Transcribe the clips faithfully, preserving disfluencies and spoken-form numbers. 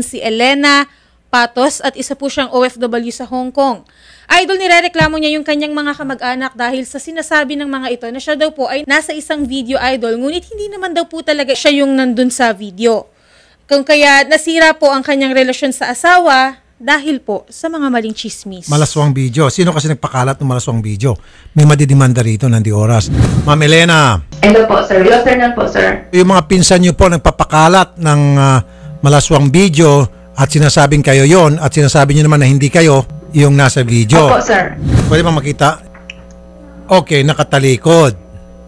si Elena Patos at isa po siyang O F W sa Hong Kong. Idol, nirereklamo niya yung kanyang mga kamag-anak dahil sa sinasabi ng mga ito na siya daw po ay nasa isang video, idol, ngunit hindi naman daw po talaga siya yung nandun sa video. Kung kaya nasira po ang kanyang relasyon sa asawa dahil po sa mga maling chismis. Malaswang video. Sino kasi nagpakalat ng malaswang video? May madidimanda rito ng di oras. Ma'am Elena. Hello po, sir. Yes, sir, po, sir. Yung mga pinsan niyo po nagpapakalat ng uh, malaswang video at sinasabing kayo yon at sinasabi niyo naman na hindi kayo yung nasa video. Opo, sir. Pwede ba makita? Okay, nakatalikod.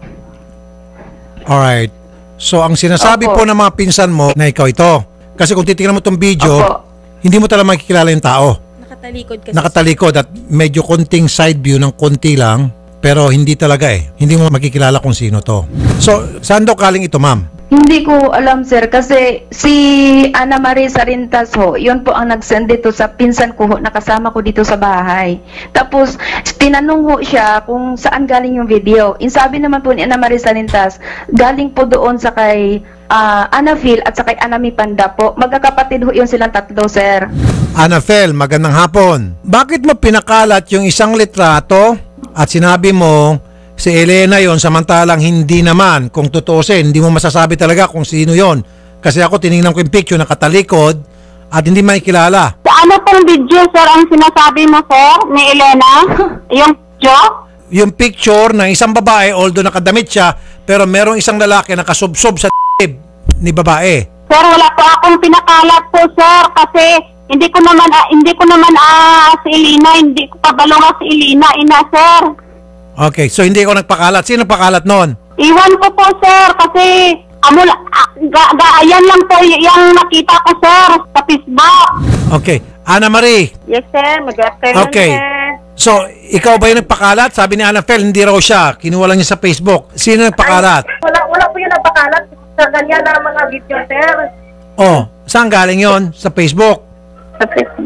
Alright. So, ang sinasabi Opo. po ng mga pinsan mo na ikaw ito. Kasi kung titingnan mo itong video, Opo. hindi mo talaga makikilala yung tao. Nakatalikod kasi. Nakatalikod at medyo konting side view ng konti lang, pero hindi talaga eh. Hindi mo makikilala kung sino to. So, saan daw kaling ito, ma'am? Hindi ko alam, sir, kasi si Ana Marie Sarintas ho, yun po ang nag-send dito sa pinsan ko ho, nakasama ko dito sa bahay. Tapos, tinanong ho siya kung saan galing yung video. Insabi naman po ni Ana Marie Sarintas, galing po doon sa kay uh, Anafil at sa kay Anami Panda po. Magkakapatid ho yun silang tatlo, sir. Anafel, magandang hapon. Bakit mo pinakalat yung isang litrato at sinabi mo si Elena yon samantalang hindi naman, kung tutuusin, hindi mo masasabi talaga kung sino yon. Kasi ako tinignan ko yung picture, nakatalikod at hindi makikilala. Ano pong video, sir, ang sinasabi mo, sir, ni Elena? Yung video? Yung picture ng isang babae, although nakadamit siya, pero merong isang lalaki nakasubsob sa tib ni babae. Sir, wala po akong pinakalat po, sir, kasi hindi ko naman, ah, hindi ko naman ah, si Elena, hindi ko pabalunga si Elena, ina, sir. Okay, so hindi ko nagpakalat. Sino nagpakalat noon? Iwan ko po, sir, kasi amul, ah, ga, ga, ayan lang po y- yung nakita ko, sir, sa Facebook. Okay, Ana Marie. Yes, sir. Mag-afternoon, Okay. sir. So, ikaw ba yung nagpakalat? Sabi ni Anafel, hindi raw siya. Kinuha lang niya sa Facebook. Sino nagpakalat? Wala, wala po yung napakalat sa ganyan na mga video, sir. Oh, saan galing yon? Sa Facebook? Sa,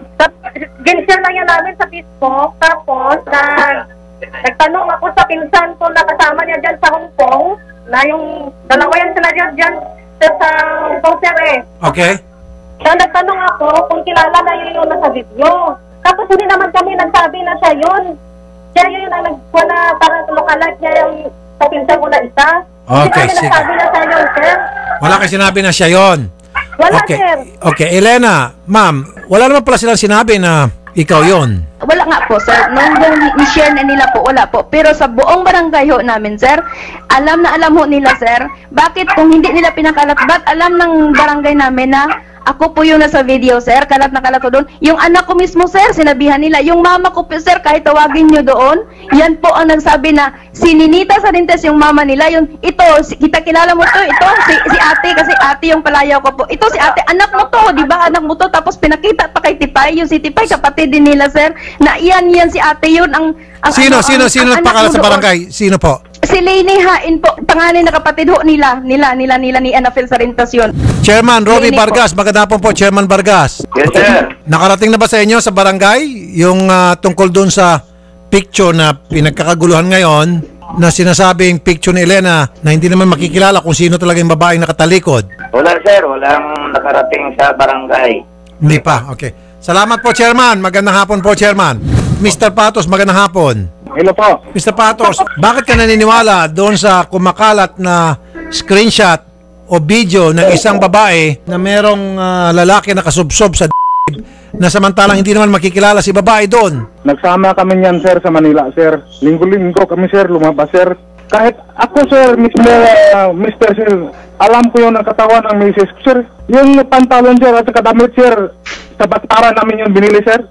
ginshare lang yan namin sa Facebook. Tapos, nag, nagtanong ako sa pinsan ko na kasama niya dyan sa Hong Kong, na yung dalawa yan sila dyan, dyan sir, sa Hong Kong, sir, eh. Okay. Kaya nagtanong ako kung kilala na yun yung nasa video. Tapos hindi naman kami nagsabi na siya yun. Siya yun ang nagkuha na parang lookalike niya yung sa pinsan ko na isa. Okay, hindi kami sige. nagsabi na siya yun, sir. Wala kayo sinabi na siya yon. Wala, Okay. sir. Okay, Elena, ma'am, wala naman pala silang sinabi na ikaw yon. Wala nga po, sir. Nung ni-share na nila po, wala po. Pero sa buong barangay ho namin, sir, alam na alam ho nila, sir. Bakit kung hindi nila pinakalat, ba't alam ng barangay namin na ako po yung nasa video, sir, kalat na kalat ko doon. Yung anak ko mismo, sir, sinabihan nila. Yung mama ko po, sir, kahit tawagin nyo doon, yan po ang nagsabi na si Ninita Sarintes, yung mama nila, yung ito, si, kita kilala mo to, ito, si, si ate, kasi ate yung palayaw ko po. Ito si ate, anak mo to, di ba, anak mo to, tapos pinakita pa kay Tipay, yung si Tipay, kapatid din nila, sir, na iyan, yan si ate yun, ang... ang Sino, ano, sino, ang, sino ang nagpakalat anak mo sa doon. barangay? Sino po? Si Lainey Hain po, pangalan na kapatid ho nila, nila, nila, nila, ni Anafel Sarintas yun. Chairman Robbie Lainey po. Vargas, magandang hapon po, Chairman Vargas. Yes, sir. Nakarating na ba sa inyo sa barangay yung ah, tungkol doon sa picture na pinagkakaguluhan ngayon na sinasabing picture ni Elena na hindi naman makikilala kung sino talaga yung babaeng nakatalikod? Wala, sir. Walang nakarating sa barangay. Hindi pa, okay. Salamat po, Chairman. Magandang hapon po, Chairman. Mister Patos, magandang hapon. Hello po. Mister Patos, bakit ka naniniwala doon sa kumakalat na screenshot o video ng isang babae na merong ah, lalaki na kasubsob sa d***, na samantalang hindi naman makikilala si babae doon? Nagsama kami niyan, sir, sa Manila, sir. Linggo-linggo kami, sir, lumabas, sir. Kahit ako, sir, mismo, uh, mister Sir, alam ko yung ang katawan ng misis ko, sir. Yung pantalon, sir, at saka damit, sir, sa baktara namin yung binili, sir.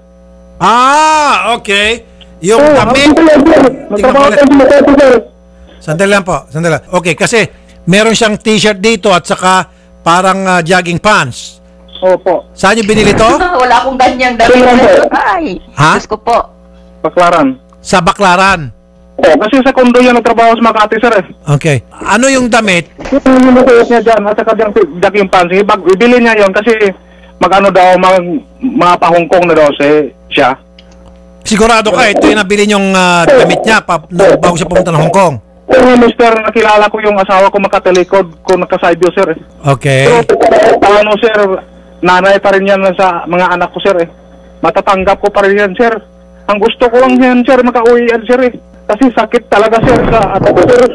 Ah, okay. Yung Oh, damit. ako, sir, sir. Nagtrabaho tayo sa Matete, sir. Sandali lang po, sandali lang. Okay, kasi meron siyang t-shirt dito at saka parang ah, jogging pants. Opo. Saan niyo binili to? Wala akong ganyang damit. Sir, Ay, Ha? Diyos ko po. Baklaran. Sa Baklaran. Oh, kasi sa kondo yan nagtrabaho sa Makati, sir, eh. Okay. Ano yung damit? Yung minutos niya dyan, at saka dyan, jogging pants, ibag, ibili niya yon kasi mag-ano daw, mag, mga pa-Hongkong na daw si, siya. Sigurado ka, ito yung nabili niyong ah, damit niya pa, na, bago siya pumunta ng Hong Kong. Oo, mister, nakilala ko yung asawa ko makatalikod ko nakaside view, sir. Okay. Pero, ano, sir, nanay pa rin yan sa mga anak ko, sir, eh. Matatanggap ko pa rin yan, sir. Ang gusto ko lang yan, sir, makauwi yan, sir, eh. Kasi sakit talaga, sir, sa ato ko, sir.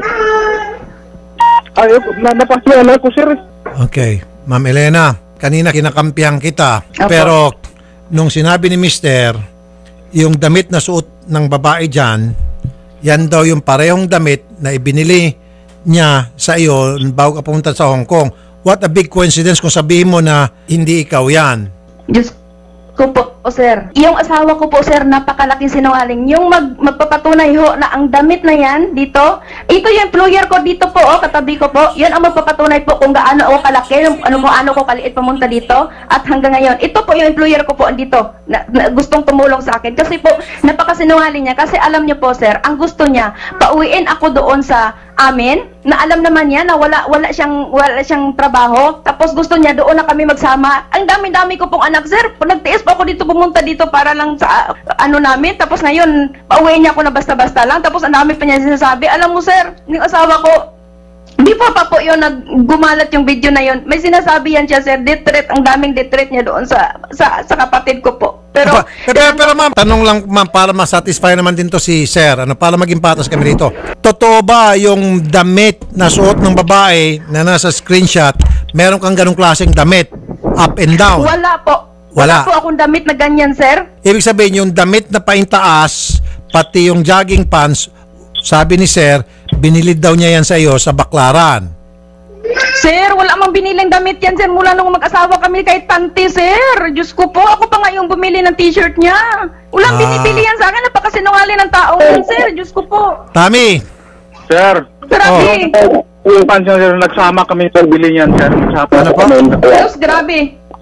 Ayaw, na, napaswala ko, sir, eh. Okay. Ma'am Elena, kanina kinakampihan kita. Apo. Pero nung sinabi ni Mister, yung damit na suot ng babae dyan, yan daw yung parehong damit na ibinili niya sa iyo bago ka pumunta sa Hong Kong. What a big coincidence kung sabihin mo na hindi ikaw yan. Diyos ko po, o sir. Yung asawa ko po, sir, napakalaking sinungaling. Yung mag, magpapatunay ho na ang damit na yan dito, ito yung employer ko dito po, oh, katabi ko po. Yun ang magpapatunay po kung gaano ako kalaki, ano kung ano ko kaliit pumunta dito. At hanggang ngayon, ito po yung employer ko po dito na, na gustong tumulong sa akin. Kasi po, napakasinungaling niya. Kasi alam niyo po, sir, ang gusto niya, pauwiin ako doon sa amin, na alam naman niya na wala wala siyang wala siyang trabaho, tapos gusto niya doon na kami magsama. Ang dami-dami ko pong anak, sir. Nagtiis pa ako dito pumunta dito para lang sa ano namin, tapos ngayon pauwi niya ako na basta-basta lang, tapos ang dami pa niya sinasabi. Alam mo, sir, yung asawa ko, before pa po yun naggumalat yung video na yun, may sinasabi yan siya, sir, death ang daming death niya doon sa sa, sa kapatid ko po. Pero, pero, pero, pero ma'am, tanong lang ma'am, para masatisfy naman din to si Sir, ano, para maging patas kami dito. Totoo ba yung damit na suot ng babae na nasa screenshot, meron kang ganong klaseng damit, up and down? Wala po. Wala. Wala po akong damit na ganyan, sir. Ibig sabihin, yung damit na paintaas, pati yung jogging pants, sabi ni Sir, binilid daw niya yan sa iyo sa Baklaran. Sir, wala mang biniling damit yan, sir. Mula nung mag-asawa kami kahit panty, sir. Diyos ko po, ako pa nga yung bumili ng t-shirt niya. Walang Ah. binibili yan sa akin. Napakasinungaling ng tao yan, sir. Diyos ko po. Tami, Sir, Grabe. yung pansin, sir, nagsama kami sa bili niyan, sir. Nagsama Ano po? Diyos, grabe.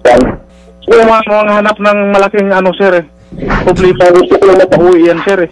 So, mga mga hanap ng malaking ano, sir, eh. Publiko, gusto ko lang napauwi yan, sir, eh.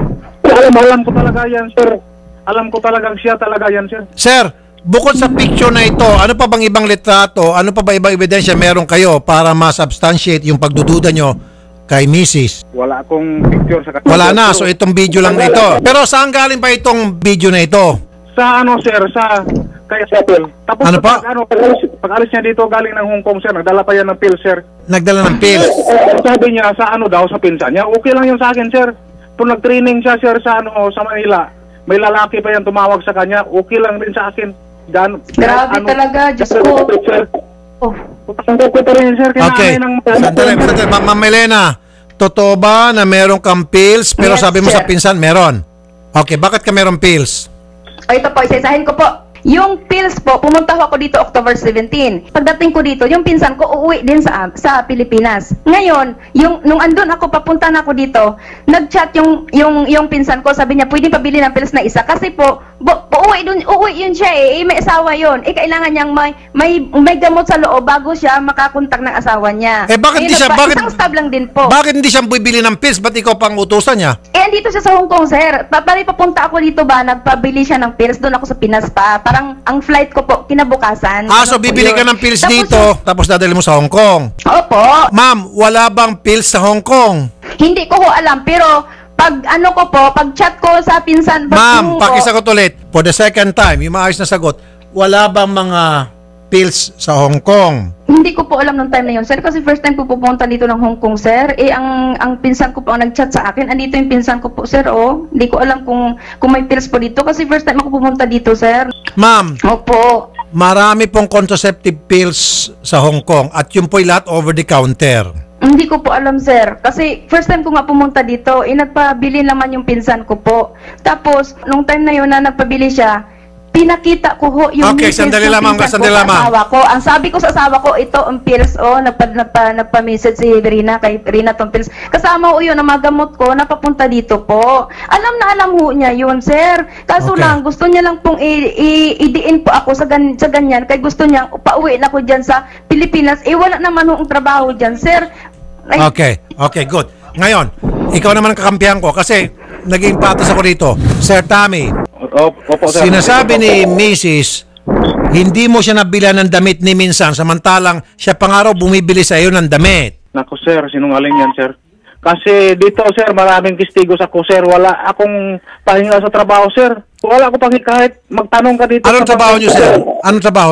Alam, alam ko talaga yan, sir. Alam ko talagang siya talaga yan, sir. Sir, bukod sa picture na ito, ano pa bang ibang litrato, ano pa ba ibang ebidensya meron kayo para ma-substantiate yung pagdududa nyo kay Missus? Wala akong picture sa kanila. Wala na, so itong video lang na ito. Pero saan galing pa itong video na ito? Sa ano, sir, sa kay Apple. Tapos Ano pa? pag, ano, pag, alis, pag alis niya dito galing ng Hong Kong, sir, nagdala pa yan ng pills, sir. Nagdala ng pills. Eh, sabi niya sa ano daw, sa pinsan niya, okay lang yun sa akin, sir. Kung nag-training siya, sir, sa ano, sa Manila, may lalaki pa yan tumawag sa kanya, okay lang din sa akin. Dan, Grabe ano, talaga, Diyos ko. Sir, Oh. putang ko pa rin, sir. Okay. Kinaanay ng... Sandali, sandali. Ma- Ma'am Elena, totoo ba na meron kang pills pero Yes, sabi mo sir. sa pinsan meron? Okay, bakit ka meron pills? O ito po, isa-isahin ko po. Yung pills po, pumunta ho ako dito October seventeenth. Pagdating ko dito, yung pinsan ko uuwi din sa sa Pilipinas. Ngayon, yung nung andun ako papunta na ako dito, nag-chat yung yung yung pinsan ko, sabi niya, "Pwede pabili ng pills na isa kasi po, bu- uuwi dun, uuwi yun siya eh, eh may asawa yun. Eh kailangan niyang may may may gamot sa loob bago siya makakontak ng asawa niya." Eh bakit hindi siya, nagpa- bakit, isang stab lang din po. bakit hindi siya bibili ng pills? Ba't ikaw pang utusan niya? Eh, andito siya sa Hong Kong, sir. Papari papunta ako dito ba, nagpabili siya ng pills, doon ako sa Pinas pa. Parang ang flight ko po, kinabukasan. Ah, so Ano po bibili yun? ka ng pills Tapos dito, tapos dadali mo sa Hong Kong. yung- Opo. Ma'am, wala bang pills sa Hong Kong? Hindi ko ho alam, pero pag ano ko po, pag chat ko sa pinsan, pag Ma'am, yung ko- pakisagot ulit. For the second time, yung maayos na sagot, wala bang mga pills sa Hong Kong? Hindi ko po alam nung time na yun, sir, kasi first time ko pupunta dito ng Hong Kong, sir. Eh, ang ang pinsan ko po ang nag-chat sa akin. Andito yung pinsan ko po, sir, oh. Hindi ko alam kung kung may pills po dito, kasi first time ako pumunta dito, sir. Ma'am, Opo. marami pong contraceptive pills sa Hong Kong at yun po'y lahat over the counter. Hindi ko po alam, sir. Kasi first time ko nga pumunta dito, eh, nagpabili naman yung pinsan ko po. Tapos, nung time na yun na nagpabili siya, pinakita ko ho yung Okay, message sandali ng lamang, pinsan sandali ko sa lamang. asawa ko. Ang sabi ko sa asawa ko, ito ang pills, oh, nagpa, nagpa, nagpa-message si Rina, kay Rina tong pills. Kasama ko yun, ang magamot ko, napapunta dito po. Alam na alam ho niya yun, sir. Kaso Okay. lang, gusto niya lang pong i- i- idiin po ako sa, gan sa ganyan, kaya gusto niya, pauwi na ko dyan sa Pilipinas. Eh, wala naman ho ang trabaho dyan, sir. Ay, Okay, okay, good. Ngayon, ikaw naman ang kakampihan ko kasi naging patas ako dito. Sir Tommy, Opo, sir. sinasabi ni Missus hindi mo siya nabilan ng damit ni minsan samantalang siya pang araw bumibili sa iyo ng damit. Naku, sir, sinungaling yan, sir. Kasi dito, sir, maraming testigos ako, sir. Wala akong pahinga sa trabaho, sir. Wala ako pang kahit magtanong ka dito. Anong sa trabaho pag- nyo, sir? Anong trabaho nyo?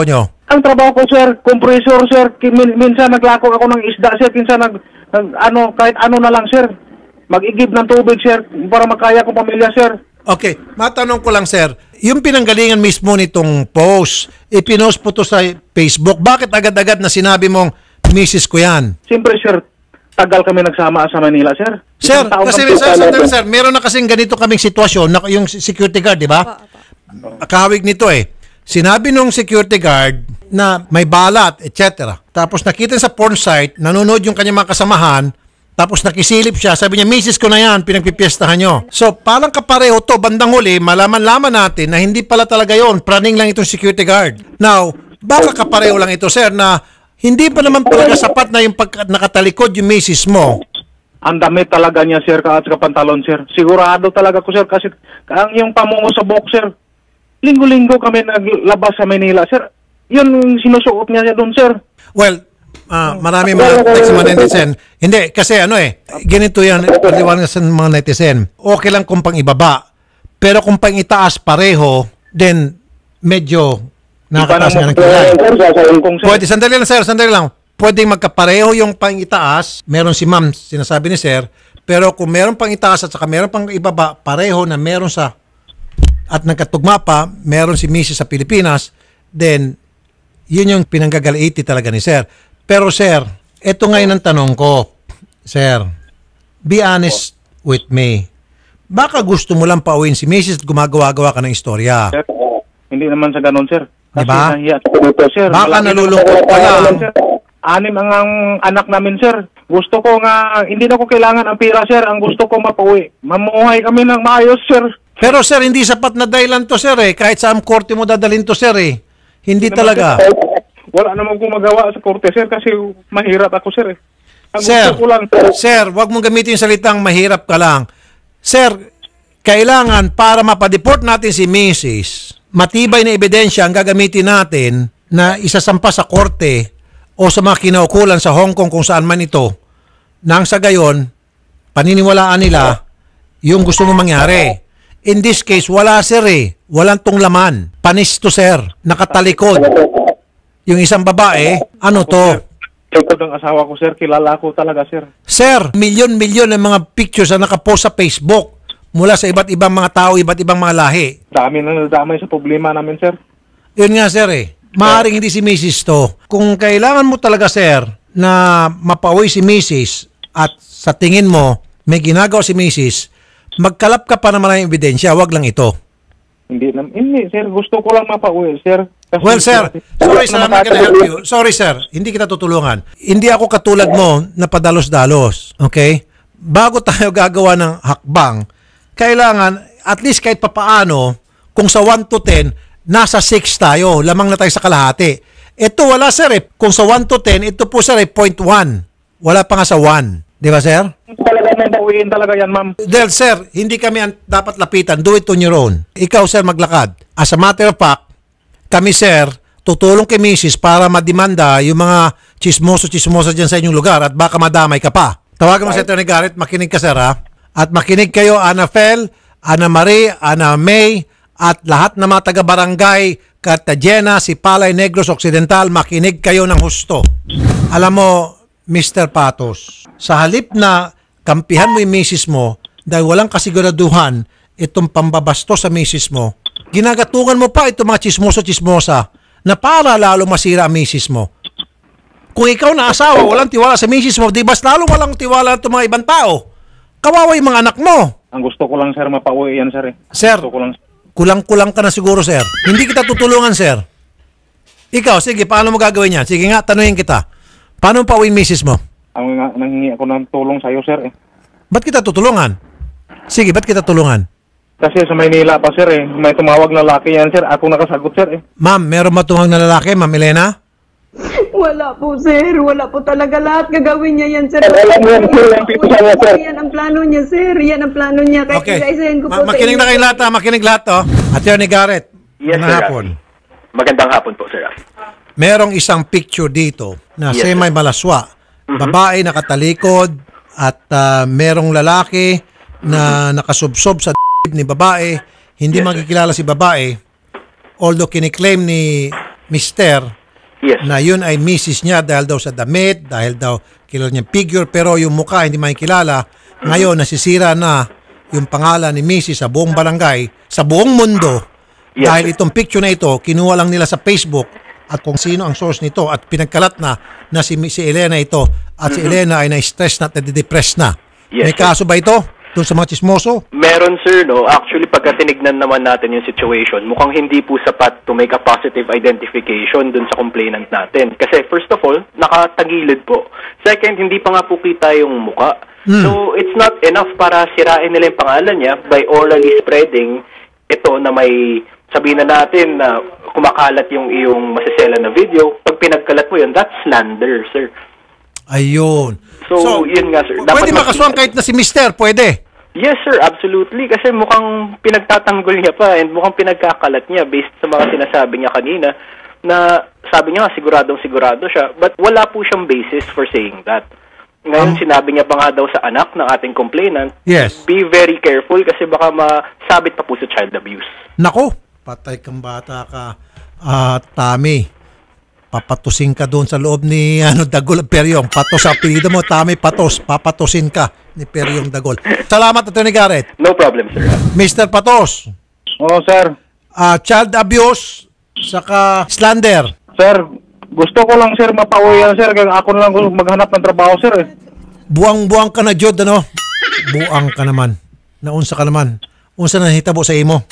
Ang trabaho ko, sir, compressor, sir. Min- minsan naglako ako ng isda, sir. Minsan nag, nag ano, kahit ano na lang, sir. Mag-igib ng tubig, sir, para makaya kong pamilya, sir. Okay, matanong ko lang, sir. Yung pinanggalingan mismo nitong post, ipinost po to sa Facebook. Bakit agad-agad na sinabi mong misis ko yan? Siyempre, sir, tagal kami nagsama sa Manila, sir. Sir, Isang taon kasi kami- sir, sandali, sir, meron na kasing ganito kaming sitwasyon, na, yung security guard, di ba? Kahawig nito eh. Sinabi nung security guard na may balat, et cetera. Tapos nakita sa porn site, nanonood yung kanyang mga kasamahan, tapos nakisilip siya, sabi niya, misis ko na yan, pinagpipiestahan nyo. So, parang kapareho to, bandang huli, malaman-laman natin na hindi pala talaga yon, praning lang itong security guard. Now, baka kapareho lang ito, sir, na hindi pa naman talaga sapat na yung pag nakatalikod yung misis mo. Ang damit talaga niya, sir, at sa pantalon, sir. Sigurado talaga ko, sir, kasi ang yung pamungo sa buhok, sir, linggo-linggo kami naglabas sa Manila, sir. Yun yung sinusuot niya doon, sir. Well, ah, marami mga text mga netizen. Hindi, kasi ano eh, ganito yan, paliwanag sa mga netizen. Okay lang kung pang ibaba, pero kung pang itaas pareho, then medyo nakakataas nga ng kilay. Pwede, sandali lang sir, sandali lang. Pwedeng magkapareho yung pang itaas, meron si ma'am, sinasabi ni sir, pero kung meron pang itaas at saka meron pang ibaba, pareho na meron sa, at nagkatugma pa, meron si missus sa Pilipinas, then yun yung pinanggagaliiti talaga ni sir. Pero sir, ito ngayon ang tanong ko, sir, be honest with me. Baka gusto mo lang pauwiin si missus at gumagawa-gawa ka ng istorya. Sir, hindi naman sa ganun, sir. Kasi Diba? nahiya ito, sir. Baka Malaki nalulungkot naman ka po, lang. sir. Anim ang, ang anak namin, sir. Gusto ko nga, hindi na ko kailangan ang pira, sir. Ang gusto ko mapauwi. Mamuhay kami ng maayos, sir. Pero sir, hindi sapat na dahilan to sir eh. Kahit sa korte mo dadalhin to sir eh. Hindi Hindi talaga. naman, sir. Wala namang gumagawa sa korte, sir, kasi mahirap ako, sir. Ang Sir, gusto ko lang, sir, wag mong gamitin yung salitang mahirap ka lang. Sir, kailangan para mapadeport natin si missus, matibay na ebidensya ang gagamitin natin na isasampa sa korte o sa mga kinaukulan sa Hong Kong kung saan man ito, nang sa gayon, paniniwalaan nila yung gusto mo mangyari. In this case, wala sir eh. Walang tunglaman. Panis to sir. Nakatalikod. Yung isang babae, ano to? Ito ng asawa ko, sir. Kilala ko talaga, sir. Sir, milyon-milyon ng mga pictures na nakapost sa Facebook mula sa iba't ibang mga tao, iba't ibang mga lahi. Dami na nadamay sa problema namin, sir. Yun nga sir eh. Maaaring hindi si missus to. Kung kailangan mo talaga sir na mapauwi si missus at sa tingin mo may ginagawa si missus, magkalap ka pa naman ng ebidensya, wag lang ito. Hindi, na, hindi, sir. Gusto ko lang mapauwi, sir. Kasi, Well sir, sorry sir, I'm not gonna help you. Sorry sir, hindi kita tutulungan. Hindi ako katulad mo na padalos-dalos. Okay? Bago tayo gagawa ng hakbang, kailangan at least kahit papaano, kung sa one to ten, nasa six tayo. Lamang na tayo sa kalahati. Ito wala sir eh. Kung sa one to ten, ito po sir eh, zero point one. Wala pa nga sa one. Di ba sir? Talaga may bawiin talaga yan, ma'am. Del sir, hindi kami ang dapat lapitan. Do it on your own. Ikaw sir maglakad. As a matter of fact, kami sir, tutulong kay missus para madimanda yung mga chismoso-chismoso dyan sa inyong lugar at baka madamay ka pa. Tawagan mo si Atty. Garrett, makinig ka sir ha. At makinig kayo Ana Fel, Ana Marie, Ana May, at lahat ng mga taga-barangay, Cartagena, Sipalay, Negros Occidental, makinig kayo ng husto. Alam mo, Mister Patos, sa halip na kampihan mo yung misis mo dahil walang kasiguraduhan itong pambabasto sa misis mo, ginagatungan mo pa itong mga chismoso-chismosa na para lalo masira ang misis mo. Kung ikaw na asawa, walang tiwala sa misis mo, di bas lalo walang tiwala itong mga ibang tao. Kawawa yung mga anak mo. Ang gusto ko lang, sir, mapauwi yan, sir. Eh. Sir, Gusto ko lang. kulang-kulang ka na siguro, sir. Hindi kita tutulungan, sir. Ikaw, sige, paano mo gagawin yan? Sige nga, tanungin kita. Paano pa uwing misis mo? Ang nga, nanghingi ako ng tulong sa'yo, sir. Eh. Ba't kita tutulungan? Sige, ba't kita tulungan? Kasi sa Maynila pa, sir, eh. May tumawag na laki yan, sir. Ako nakasagot, sir, eh. Ma'am, meron matumang na lalaki, Ma'am Elena? Wala po, sir. Wala po talaga lahat. Gagawin niya yan, sir. Alam mo yan, sir. Ang pipisa niya, sir. Yan ang plano niya, sir. Yan ang plano niya. Kahit Okay. isa-isahin ko po Ma- makinig na sa kayo inyo. lahat, ha? Makinig lahat, oh. Atty. Garrett. Yes, magandang sir. hapon. Magandang hapon po, sir. Merong isang picture dito na Yes, semi malaswa. Babae nakatalikod at ah, merong lalaki na nakasubsob sa d- ni babae. Hindi Yes, magkikilala si babae. Although kiniklaim ni Mister Yes. na yun ay misis niya dahil daw sa damit, dahil daw kilala niyang figure, pero yung mukha hindi makikilala. Ngayon, nasisira na yung pangalan ni misis sa buong barangay, sa buong mundo, Yes. dahil itong picture na ito, kinuha lang nila sa Facebook at kung sino ang source nito at pinagkalat na na si, si Elena ito at si Elena ay na-stress na at na-depress na. Yes, May sir. kaso ba ito doon sa mga chismoso? Meron, sir, no? Actually, pagka tinignan naman natin yung situation, mukhang hindi po sapat to make a positive identification dun sa complainant natin. Kasi, first of all, nakatagilid po. Second, hindi pa nga po kita yung muka. Hmm. So, it's not enough para sirain nila yung pangalan niya by orally spreading ito na may, sabihin na natin na kumakalat yung iyong masisela na video. Pag pinagkalat mo yun, that's slander, sir. Ayun. So, yun nga, sir. Dapat Pwede makasuhan makita- kahit na si Mister, pwede. Yes, sir, absolutely. Kasi mukhang pinagtatanggol niya pa and mukhang pinagkakalat niya based sa mga sinasabi niya kanina na sabi niya nga siguradong sigurado siya but wala po siyang basis for saying that. Ngayon, Um, sinabi niya pa nga daw sa anak ng ating complainant, Yes. be very careful kasi baka masabit pa po sa child abuse. Nako, patay kang bata ka, ah, Tami. Papatusin ka doon sa loob ni ano, Dagol Peryong. Patos sa apelido mo, Tami Patos. Papatusin ka ni Peryong Dagol. Salamat, Attorney Garrett. No problem, sir. Mister Patos, Oo, sir. ah, child abuse, saka slander. Sir, gusto ko lang, sir, mapauwi yan, sir. Kaya ako na lang gusto maghanap ng trabaho, sir. Eh. Buang-buang ka na, Jod, ano? Buang ka naman. Naunsa ka naman. Unsa na hitabo sa imo?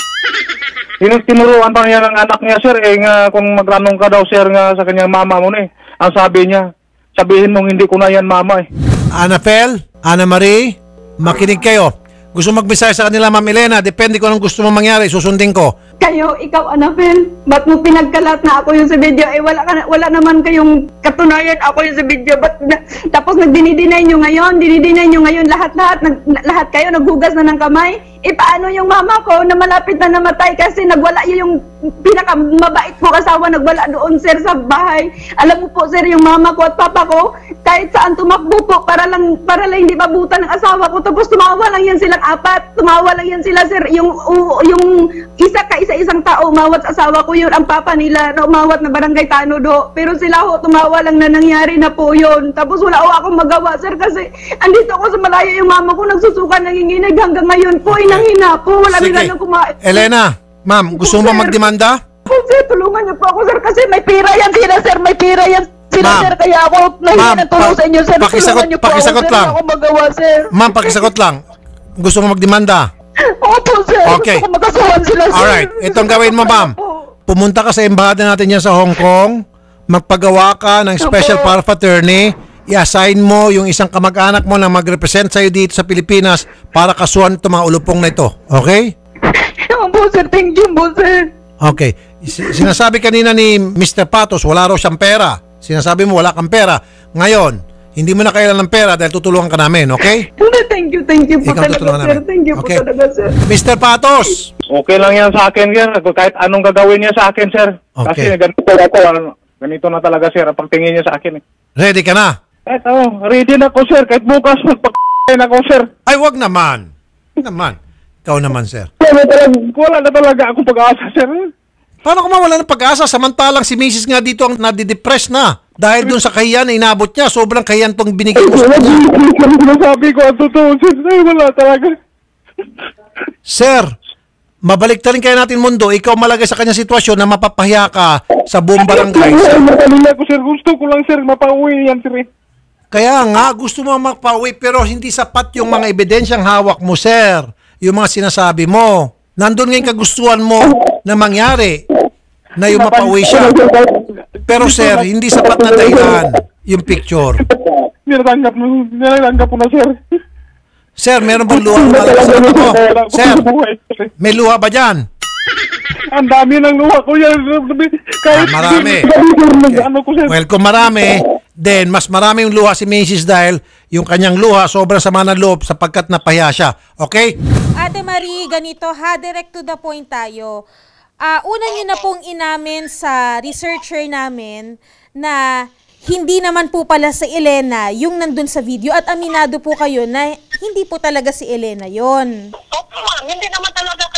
Tin- Tinuruan pa niya ng anak niya, sir. Eh, nga, kung magranong ka daw, sir, nga sa kanyang mama mo na eh. Ang sabi niya, sabihin mong hindi ko na yan, mama eh. Anafel, Ana Marie, makinig kayo. Gusto magbisaya sa kanila, Ma'am Elena, depende kung anong gusto mo mangyari, susundin ko. Kayo, ikaw, Anabel, ba't mo pinagkalat na ako yung sa video? Eh, wala, ka, na- wala naman kayong katunayan ako yung sa video. Ba't na, tapos nagdinidinay nyo ngayon, dinidinay nyo ngayon, lahat-lahat, nag, lahat kayo naghugas na ng kamay. Eh, paano yung mama ko na malapit na namatay kasi nagwala yun yung pinakamabait ko asawa, nagwala doon, sir, sa bahay. Alam mo po, sir, yung mama ko at papa ko, kahit saan tumakbo po, para lang, para lang hindi mabutan ng asawa ko. Tapos tumawa lang yan silang apat, tumawa lang yan sila, sir. Yung, u- yung isa ka isa-isang tao umawat sa asawa ko, yun ang papa nila na umawat na barangay Tanodo. Pero sila ho, tumawa lang na nangyari na po yun. Tapos wala ho akong magawa, sir, kasi andito ako sa malayo yung mama ko, nagsusuka, nanginginig hanggang ngayon po, inanghina po, wala Sige. nila nang kumain. Elena, ma'am, gusto mo Sir. magdemanda? Po, sir, tulungan niyo po ako, sir, kasi may pira yan sila, sir, may pira yan sila, Ma'am. sir, kaya ako Ma'am, nahingi ng tulong pa- sa inyo, sir. pakisagot- Tulungan niyo po pakisagot ako, sir, lang. wala akong magawa, sir. Ma'am, pakisagot lang. Gusto mo magdemanda? Opo, sir. Okay. Gusto ko magkasuhan sila, sir. Alright, itong gawin mo, ma'am. Pumunta ka sa embahada natin yan sa Hong Kong, magpagawa ka ng special power of attorney, i-assign mo yung isang kamag-anak mo na mag-represent sa'yo dito sa Pilipinas para kasuhan itong mga ulupong na ito. Okay? Opo, sir. Thank you po, sir. Okay. S- Sinasabi kanina ni Mister Patos, wala raw siyang pera. Sinasabi mo, wala kang pera. Ngayon, hindi mo na kailangan ng pera dahil tutulungan ka namin, okay? Thank you, thank you po Ikaw talaga, tutulungan sir. namin. Thank you Okay. po talaga, sir. Mister Patos! Okay lang yan sa akin, sir. Kahit anong gagawin niya sa akin, sir. Okay. Kasi ganito ako, ano, ganito na talaga, sir, ang pagtingin niya sa akin. Eh. Ready ka na? Kahit oh, ready na ako, sir. Kahit bukas, magpag***in ako, sir. Ay, wag naman. Wag naman. Ikaw naman, sir. Wala, talaga, wala na talaga akong pag-asa, sir. Paano kung mawala ng pag-asa samantalang si Missus nga dito ang nadidepress na? Dahil dun sa kahiyan na inabot niya, sobrang kahiyan tong binigay mo sa kanya. Sabi ko, ang totoo, sir. Ay, wala talaga. Sir, mabalik rin kaya natin mundo, ikaw malagay sa kanya sitwasyon na mapapahiya ka sa buong barangay. Ay, matalila ko, sir. Gusto ko lang, sir, mapauwi yan, sir. Kaya nga, gusto mo magpauwi pero hindi sapat yung mga ebidensyang hawak mo, sir. Yung mga sinasabi mo. Nandun nga yung kagustuhan mo na mangyari na yung mapauwi siya. Pero sir, hindi sapat na dahilan yung picture. Nilatanggap mo, nilatanggap ko na, sir. Sir, meron bang luha lumalabas sa mata mo? Sir, may luha ba dyan? Ang dami ng luha ko yan. Kahit Ah, marami. Okay. Ano ko, sir. Well, kung marami, then mas marami yung luha si Missus dahil yung kanyang luha sobrang sama ng loob sapagkat napahiya siya. Okay? Ate Marie, ganito ha, direct to the point tayo. Ah, una nyo na pong inamin sa researcher namin na hindi naman po pala si Elena yung nandun sa video at aminado po kayo na hindi po talaga si Elena yon. Opo, ma'am. Hindi naman talaga kami nagsabi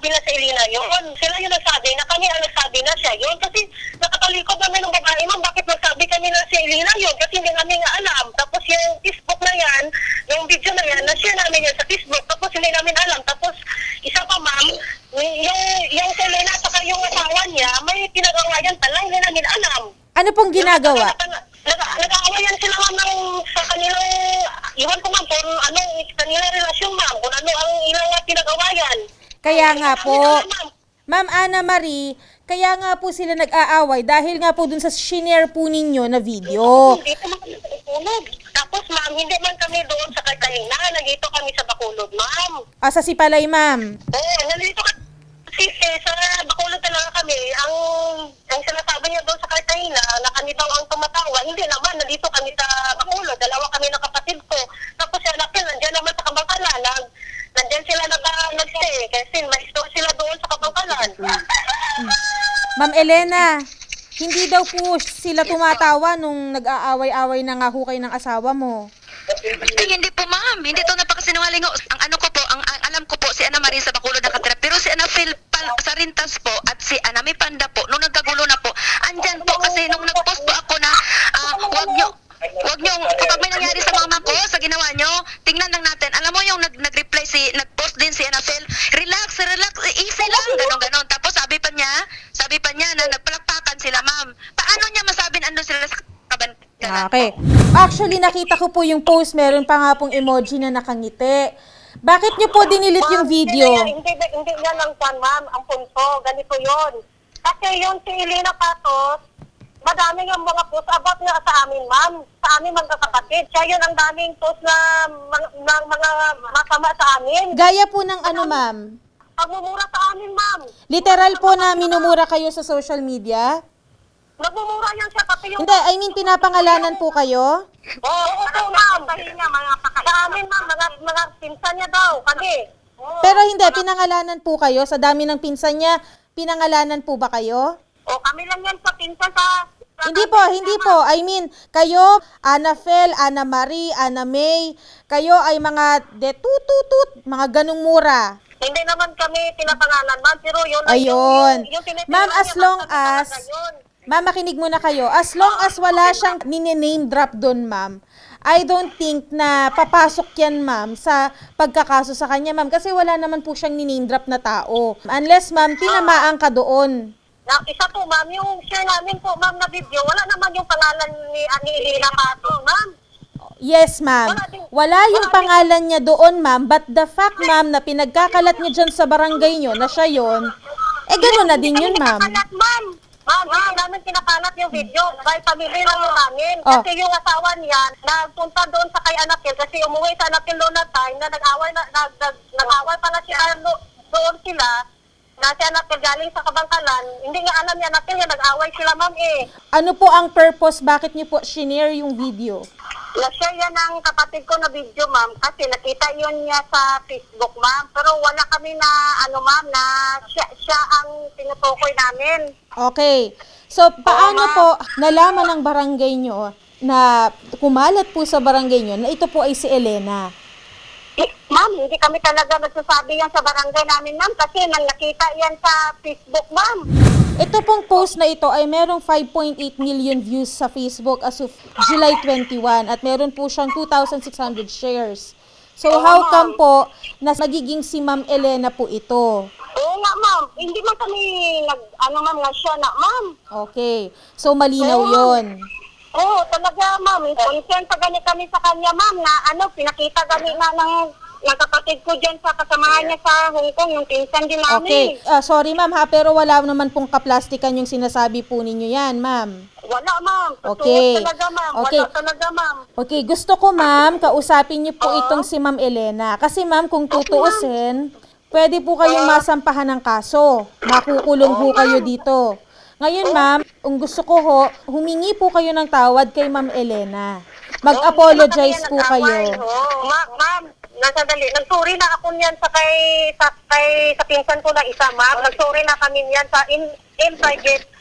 nagsabi na si Elena yun. Sila yung nagsabi na kami ang nagsabi na siya yun. Kasi nakatalikod namin ng babae, ma'am, bakit nagsabi kami na si Elena yun? Kasi hindi namin nga alam. Tapos yung Facebook na yan, yung video na yan, na-share namin yan sa Facebook. Tapos hindi namin alam. Tapos isa pa, ma'am, yung, yung si Elena at saka yung asawa niya, may pinagawa yan pala, hindi namin alam. Ano pong ginagawa? Nag-aawayan sila, ma'am, ng, sa kanilang, iwan ko, ma'am, kung ano, kanilang relasyon, ma'am, kung ano ang ilang pinag-awayan. Kaya nga po, Ma'am Ana Marie, kaya nga po sila nag-aaway dahil nga po dun sa shinare po ninyo na video. Hindi naman kami sa Bacolod. Tapos, ma'am, hindi man kami doon sa Cartagena. Nandito kami sa Bacolod, ma'am. Ah, sa Sipalay, ma'am. Oo, nandito kami. Kasi eh, sa Bacolod talaga kami. Ang, ang sinasabi niya doon sa Cartagena, na kami daw ang tumatawa. Hindi naman, nandito kami sa Bacolod. Dalawa kami ng kapatid ko. Tapos, yung anak nila, nandiyan naman sa Kabangkalan. Nandiyan sila nag-stay. Kasi may store sila doon sa Kabangkalan. Ma'am Elena, hindi daw po sila tumatawa nung nag-aaway-away na nga hukay ng asawa mo. Ay, hindi po, ma'am. Hindi to napakasinungaling. Ang ano ko po, ang, ang alam ko po, si Ana Marie sa Bacolod nakatira. Pero si Ana Phil sa Rintas po at si Ana May Panda po, nung nagkagulo na po, andyan po kasi nung nag-post po ako na uh, wag nyo, wag nyo, kapag may nangyari sa mama ko, sa ginawa nyo, tingnan lang natin. Alam mo yung nag, nag-reply si, nag-post din si Ana Phil, relax, relax, easy lang, ganon-ganon. Tapos sabi pa niya, sabi pa niya na nagpalakpakan sila, ma'am. Paano niya masabi na andun sila sa kaban? Okay. Actually, nakita ko po yung post, meron pa nga pong emoji na nakangiti. Bakit niyo po dinilit yung video? Hindi, hindi, hindi nga lang yan, ma'am, ang punto. Ganito yon. Kasi yun si Elena Patos, madami yung mga post about nga sa amin, ma'am. Sa amin mga kapatid. Siya yun ang daming post na mga, mga, mga masama sa amin. Gaya po ng ano, ma'am? Pagmumura sa amin, ma'am. Literal po na minumura kayo sa social media? Nagmumura yan siya pati yung... Hindi, I mean pinapangalanan po kayo? Oo, oo, oo, ma'am. Sa amin, ma'am, mga, mga pinsan niya daw, kami. Oo. Pero hindi, pinangalanan po kayo? Sa dami ng pinsan niya, pinangalanan po ba kayo? O, kami lang yan sa pinsan sa... sa Hindi po, hindi po. I mean, kayo, Ana Fel, Ana Marie, Ana May, kayo ay mga detututut, mga ganung mura. Hindi naman kami pinapangalan, ma'am, pero yun... Ayun. Yung, yung, yung ma'am, as long as... Ma'am, makinig muna kayo. As long as wala siyang nini-name drop doon, ma'am, I don't think na papasok yan, ma'am, sa pagkakaso sa kanya, ma'am. Kasi wala naman po siyang ni-name drop na tao. Unless, ma'am, tinamaan ka doon. Na, isa po, ma'am, yung share namin po, ma'am, na video, wala naman yung pangalan ni Ani Elena Pato, ma'am. Yes, ma'am. Wala yung pangalan niya doon, ma'am. But the fact, ma'am, na pinagkakalat niya dyan sa barangay niyo na siya yon, eh, gano'n na din yun, ma'am. Ma'am, Ma'am, hindi namin kinakalat yung video. Dahil pamilya lang yung namin. Oh. Kasi yung asawa niya, nagpunta doon sa kay Anapil. Kasi umuwi sa Anapil noon na time na nag-away, na, nag, nag, nag-away pala siya doon sila. Na si Anapil galing sa Kabangkalan. Hindi nga alam ni Anapil nga nag-away sila, ma'am eh. Ano po ang purpose? Bakit niyo po shinare yung video? Na-share yan ng kapatid ko na video, ma'am. Kasi nakita yun niya sa Facebook, ma'am. Pero wala kami na, ano, ma'am, na siya, siya ang tinutukoy namin. Okay. So, paano po nalaman ng barangay nyo na kumalat po sa barangay nyo na ito po ay si Elena? Eh, ma'am, hindi kami talaga nagsasabi yan sa barangay namin, ma'am. Kasi nang nakita yan sa Facebook, ma'am. Ito pong post na ito ay merong five point eight million views sa Facebook as of July twenty-first at meron po siyang two thousand six hundred shares. So, Oo, how ma'am. come po na magiging si Ma'am Elena po ito? Oo nga, ma'am. Hindi man kami nag, ano, ma'am, nga siya na, ma'am. Okay. So, malinaw Oo, yon. Oo, talaga, ma'am. Concern pa gani kami sa kanya, ma'am, na ano, pinakita gani na ng, ng kapatid ko dyan sa kasamahan niya sa Hong Kong, yung pinsan din namin. Okay. Uh, sorry, ma'am, ha, pero wala naman pong kaplastikan yung sinasabi po ninyo yan, ma'am. Wala, ma'am. Okay. Totoo talaga, ma'am. Okay. Wala talaga, ma'am. Okay, gusto ko, ma'am, kausapin niyo po Oo. itong si Ma'am Elena. Kasi, ma'am, kung tutuusin, pwede po kayong masampahan ng kaso. Makukulong ho kayo dito. Ngayon, ma'am, kung gusto ko ho, humingi po kayo ng tawad kay Ma'am Elena. Mag-apologize po kayo. Oo, Ma- ma'am. Nasadali. Nagsorry na ako niyan sa kay sa kay sa pinsan ko na isa, ma'am. Nagsorry na kami niyan sa in in private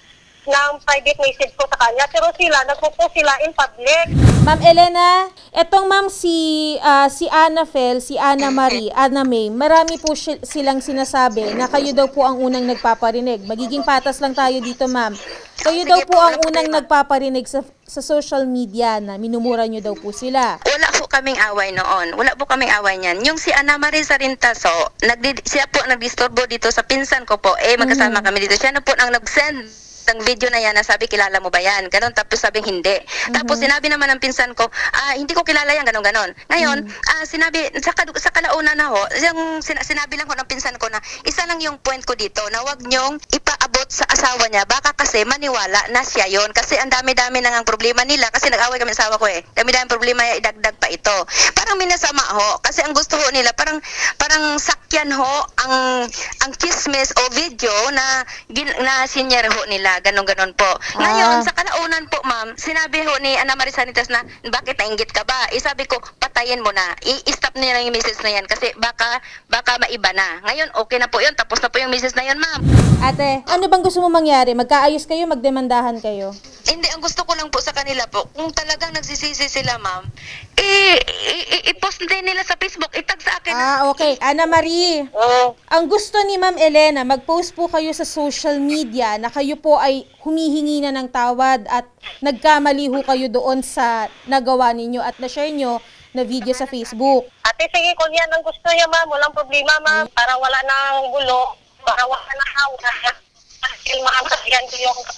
ng private message ko sa kanya. Pero sila, nagpo-post sila in public. Ma'am Elena, etong ma'am si ah, si Ana Fel, si Ana Marie, Ana May, marami po si- silang sinasabi na kayo daw po ang unang nagpaparinig. Magiging patas lang tayo dito, ma'am. Kayo Sige daw po po, ang walang unang problema. nagpaparinig sa, sa social media na minumura nyo daw po sila. Wala po kaming away noon. Wala po kaming away niyan. Yung si Ana Marie Sarintaso, nagdi- siya po nagdisturbo dito sa pinsan ko po. Eh, magkasama kami dito. Siya na po ang nag-send ng video na yan na sabi, kilala mo ba yan? Ganon, tapos sabi, hindi. Tapos sinabi naman ng pinsan ko, ah, hindi ko kilala yan, ganon, ganon. Ngayon, ah, sinabi, sa, kad- sa kalauna na ho, yung sin- sinabi lang ho ng pinsan ko na, isa lang yung point ko dito, na wag nyong ipaabot sa asawa niya, baka kasi maniwala na siya yon. Kasi ang dami-dami na ang problema nila, kasi nag-away kami sa asawa ko eh. Dami-dami problema, idagdag pa ito. Parang minasama ho, kasi ang gusto ho nila, parang, parang sakyan ho, ang, ang chismis o video na, gin, na sinyer ho nila. Ganon-ganon po. Ngayon, Ah. sa kalaunan po, ma'am, sinabi ho ni Ana Marie Sanitas na, bakit nainggit ka ba? Eh, sabi ko, patayin mo na. I-stop niya lang yung message na yan kasi baka, baka maiba na. Ngayon, okay na po yun. Tapos na po yung message na yun, ma'am. Ate, ano bang gusto mo mangyari? Magkaayos kayo, magdemandahan kayo? Hindi, ang gusto ko lang po sa kanila po, kung talagang nagsisisi sila, ma'am, eh, i- i- i-post din nila sa Facebook, itag sa akin. Ah, okay. Ana Marie, Oo. ang gusto ni Ma'am Elena, mag-post po kayo sa social media na kayo po ay humihingi na ng tawad at nagkamali ho kayo doon sa nagawa ninyo at na-share nyo na video sa Facebook. Ate, sige, kung yan ang gusto niya, ma'am, walang problema, ma'am. Para wala nang gulo, para wala nang hawa. Kasi makakasagyan ko yung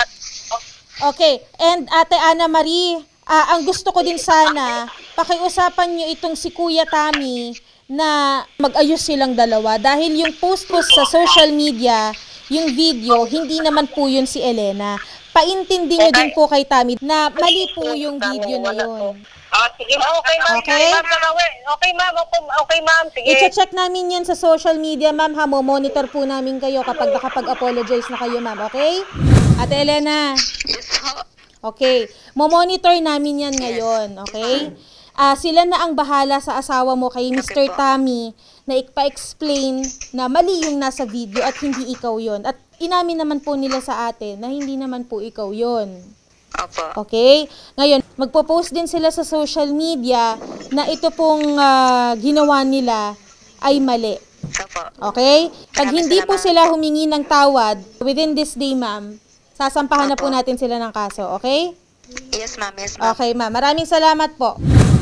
Okay, and Ate Ana Marie, ah, ang gusto ko din sana, pakiusapan nyo itong si Kuya Tami na mag-ayos silang dalawa dahil yung post ko sa social media, yung video, hindi naman po yun si Elena. Paintindi nyo din po kay Tami na mali po yung video na yun. Ah, sige, ma'am. Okay, ma'am. Okay? Ma'am, Lalawe. Okay, ma'am. Okay, okay, ma'am. Sige. I-check namin yan sa social media, ma'am, ha? Monitor po namin kayo kapag nakapag-apologize na kayo, ma'am. Okay? Ate Elena. Yes, ho. Okay. Mo-monitor namin yan ngayon. Okay? Ah, sila na ang bahala sa asawa mo kay Mister Okay po. Tami na ipa-explain na mali yung nasa video at hindi ikaw yon. At inamin naman po nila sa atin na hindi naman po ikaw yon. Opo. Okay? Ngayon, magpo-post din sila sa social media na ito pong ah, ginawa nila ay mali. Opo. Okay? Pag Maraming hindi po salamat. sila humingi ng tawad within this day, ma'am, sasampahan na po natin sila ng kaso. Okay? Yes, ma'am. Yes, ma'am. Okay, ma'am. Maraming salamat po.